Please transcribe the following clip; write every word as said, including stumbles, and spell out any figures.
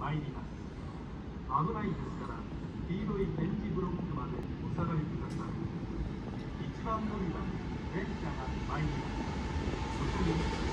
参ります。危ないですから黄色い点字ブロックまでお下がりください。一番乗り場に電車が参ります。そこに